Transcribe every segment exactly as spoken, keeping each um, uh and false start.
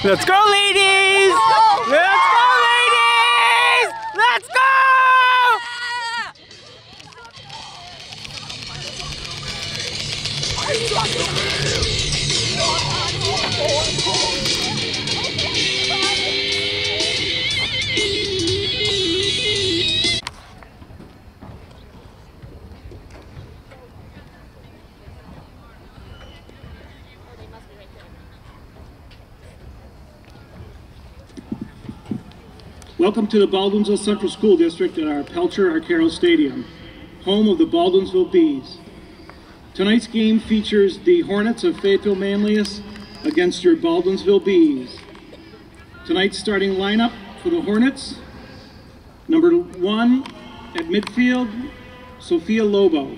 Let's go, ladies! Let's go, ladies! Let's go! Welcome to the Baldwinsville Central School District at our Pelcher-Arcaro Stadium, home of the Baldwinsville Bees. Tonight's game features the Hornets of Fayetteville Manlius against your Baldwinsville Bees. Tonight's starting lineup for the Hornets: number one at midfield, Sophia Lobo.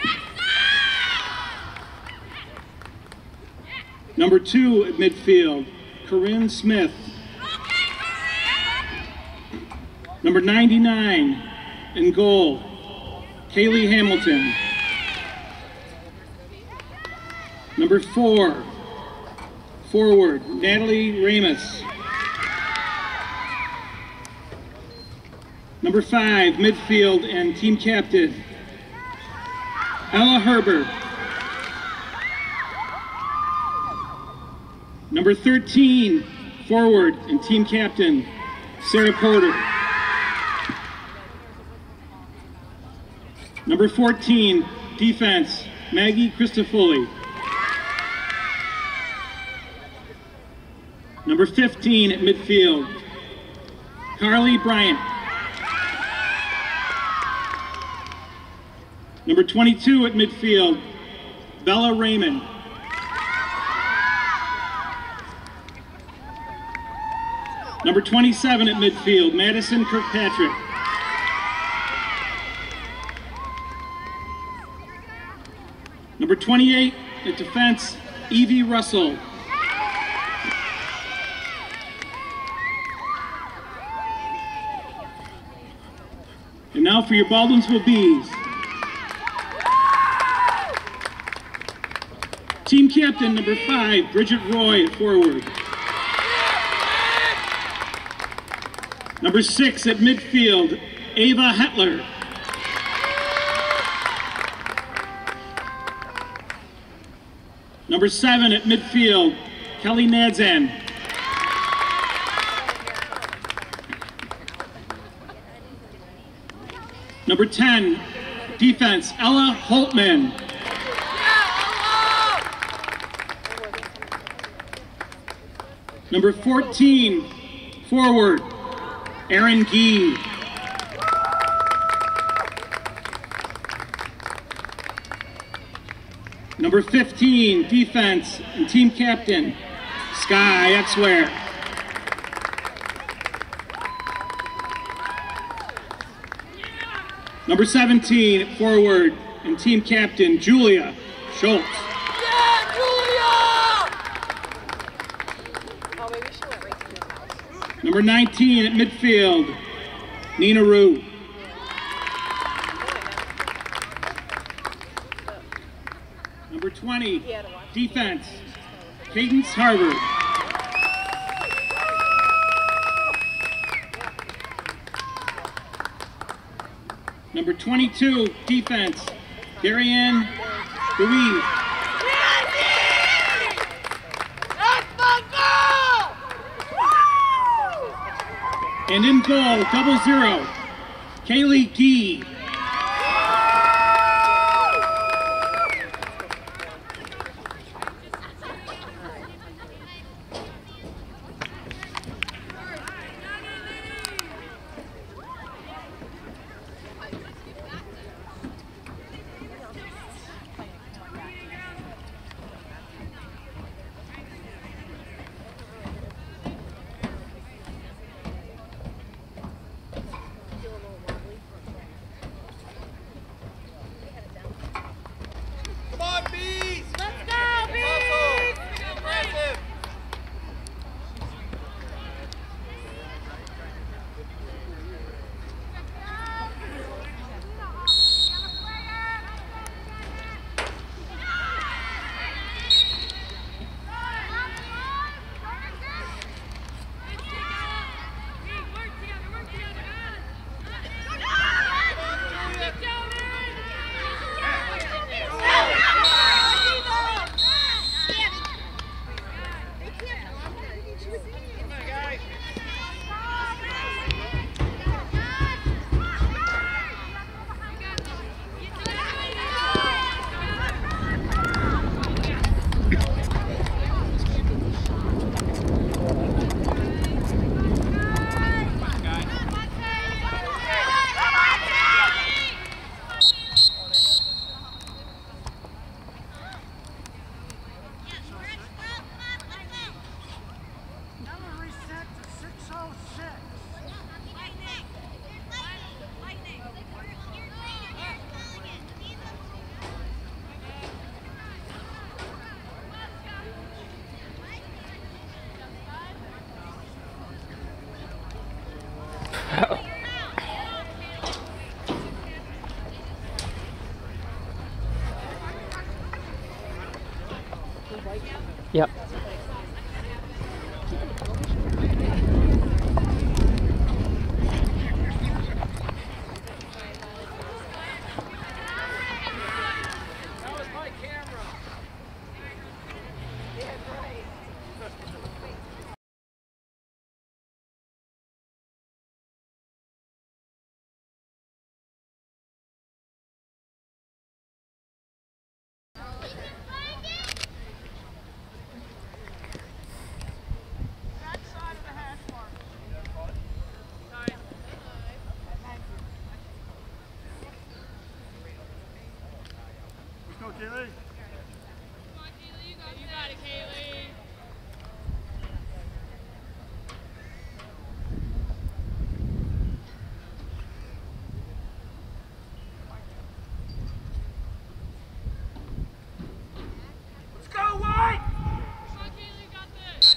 Number two at midfield, Corinne Smith. Number ninety-nine in goal, Kaylee Hamilton. Number four, forward, Natalie Ramus. Number five, midfield and team captain, Ella Herbert. Number thirteen, forward and team captain, Sarah Porter. Number fourteen, defense, Maggie Christofoli. Number fifteen at midfield, Carly Bryant. Number twenty-two at midfield, Bella Raymond. Number twenty-seven at midfield, Madison Kirkpatrick. Number twenty-eight at defense, Evie Russell. And now for your Baldwinsville Bees. Team captain, number five, Bridget Roy at forward. Number six at midfield, Ava Hetler. Number seven at midfield, Kelly Nadzan. Number ten, defense, Ella Holtman. Number fourteen, forward, Aaron Gee. Number fifteen, defense and team captain, Sky Exware. Number seventeen, forward and team captain, Julia Schultz. Yeah, Julia! Oh, maybe she went right to his house. Number nineteen at midfield, Nina Rue. Number twenty, defense, Cadence Harvard. Number twenty-two, defense, Darianne Louise. And in goal, double zero, Kaylee Gee. Yep. Kaylee. Come on, Kaylee, you got, you got it, Kaylee. Let's go, White! Come on, Kaylee, you got this.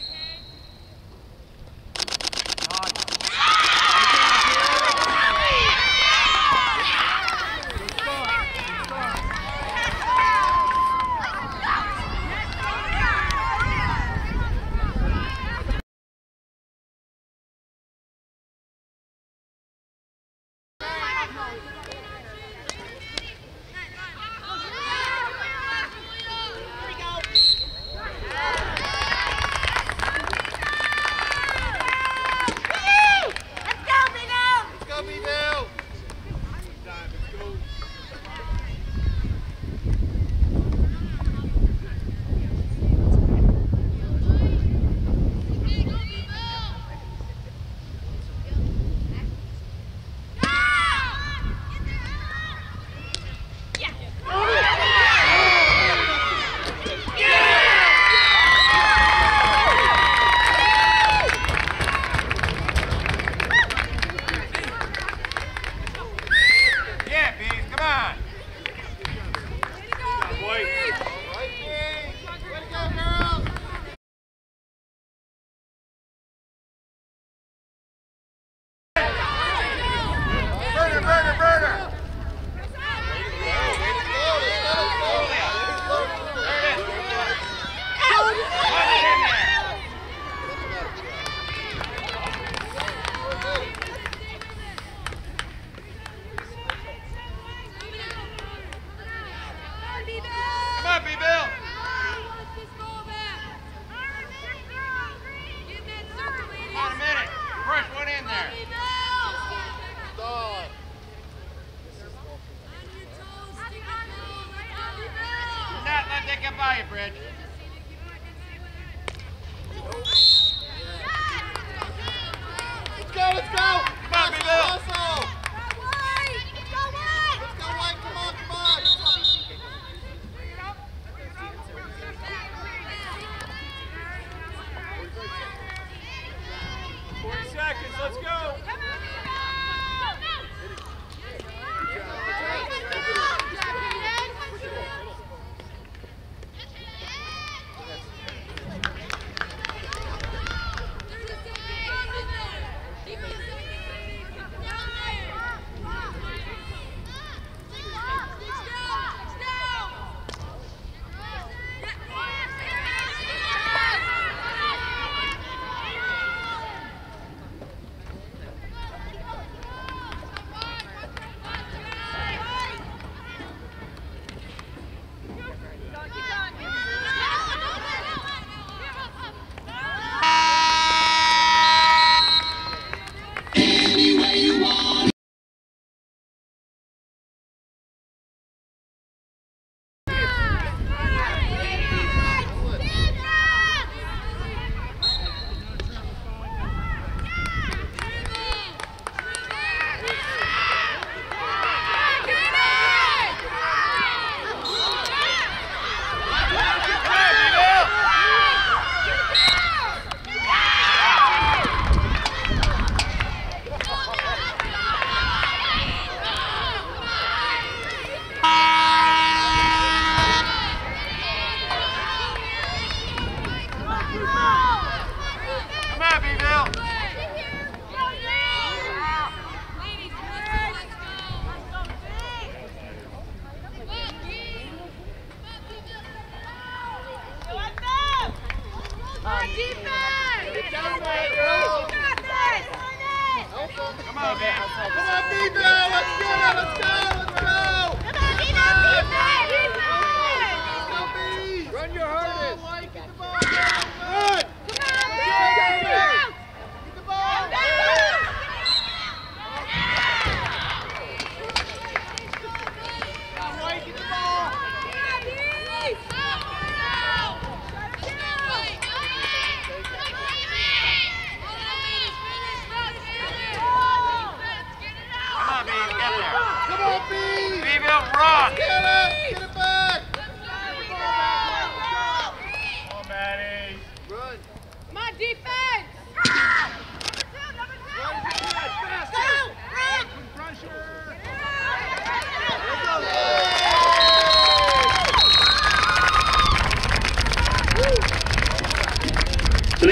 Get by you, Bridge. Let's go, let's go! Come on, Bill! Let's go, White! Let's go, White! Come on, come on! forty seconds, let's go! Keep it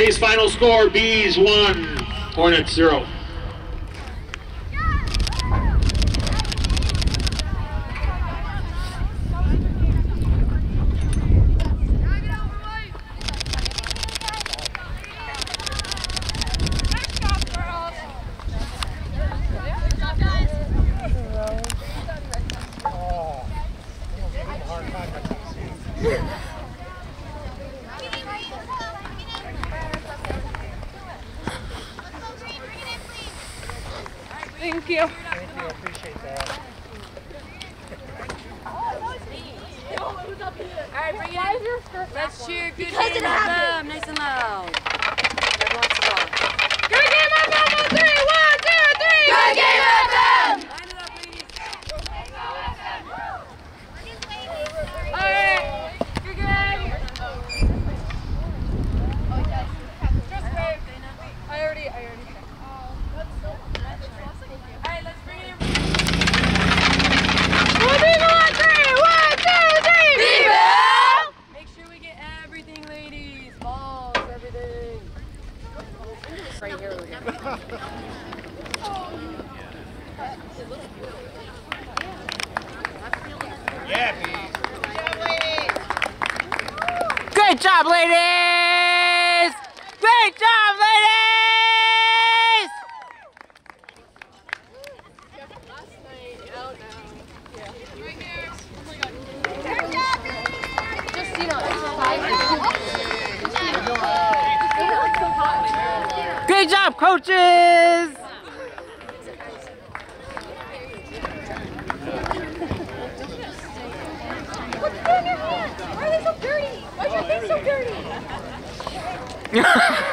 Today's final score, Bees one, Hornets zero. Thank you. Thank you, I appreciate that. Alright, bring it in. Let's cheer. Good game on them. Nice and loud. Everyone stop. Good game on them on three. One, two, three. Good game on them. Line it up, ladies. Alright. Good game. Just wave. I already, I already. Alright, let's bring it in. One, two, three. One, two, three. Make sure we get everything, ladies. Balls, everything. Right here, right here. Yeah, Bees. Great job, ladies! Great job, ladies! Just, you know, Great job, coaches! what's in your hand? Why are they so dirty? Why is your face so dirty?